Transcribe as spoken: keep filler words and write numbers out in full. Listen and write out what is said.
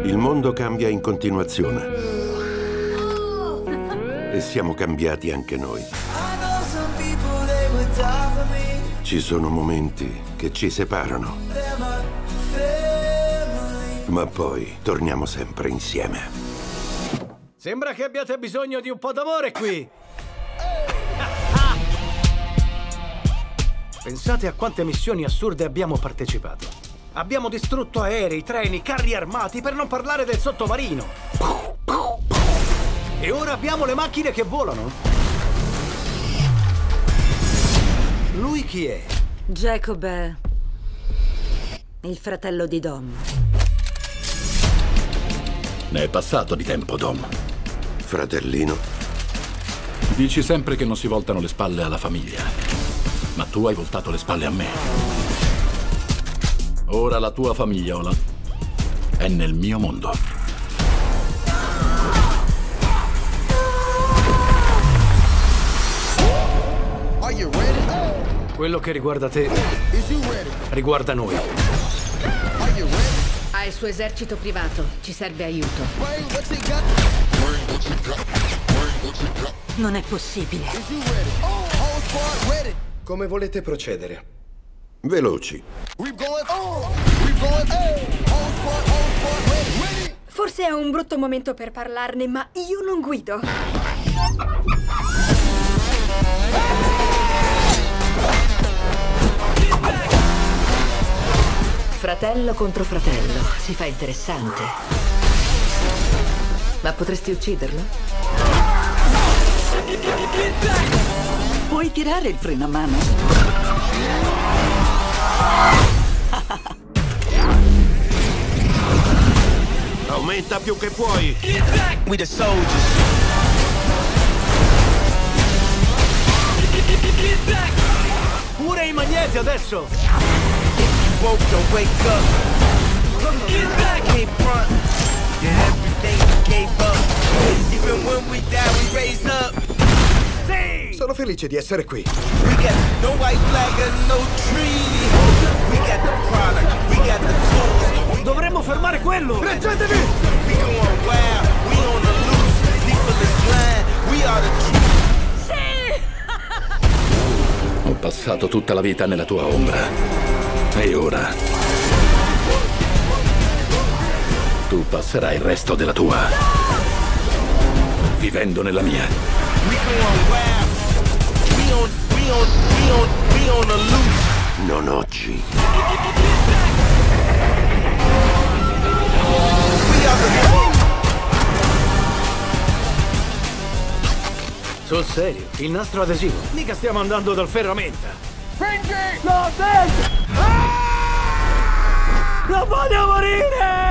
Il mondo cambia in continuazione. E siamo cambiati anche noi. Ci sono momenti che ci separano. Ma poi torniamo sempre insieme. Sembra che abbiate bisogno di un po' d'amore qui. Pensate a quante missioni assurde abbiamo partecipato. Abbiamo distrutto aerei, treni, carri armati, per non parlare del sottomarino. E ora abbiamo le macchine che volano. Lui chi è? Jacob è il fratello di Dom. Ne è passato di tempo, Dom. Fratellino. Dici sempre che non si voltano le spalle alla famiglia. Ma tu hai voltato le spalle a me. Ora la tua famigliola è nel mio mondo. Quello che riguarda te riguarda noi. Ha il suo esercito privato. Ci serve aiuto. Non è possibile. Come volete procedere? Veloci. Forse è un brutto momento per parlarne, ma io non guido. Fratello contro fratello. Si fa interessante. Ma potresti ucciderlo? Puoi tirare il freno a mano? Aumenta più che puoi. We the soldiers. Pure i magneti adesso! Woke, don't wake up. Get back, can't front. Yeah, everything we gave up. Even when we die, we raise up. Sì! Sono felice di essere qui. We got no white flag and no tree. We got the product, we got the tools. Dovremmo fermare quello! Reggetevi! We going wild, we on the loose. People is blind, we are the truth. Sì! Ho passato tutta la vita nella tua ombra. E ora tu passerai il resto della tua vivendo nella mia. We going wild. We on, we on, we on, we on the loose. Non oggi. We are the Sul serio, il nastro adesivo. Mica stiamo andando dal ferramenta. No, Dad! Ah! Non voglio morire!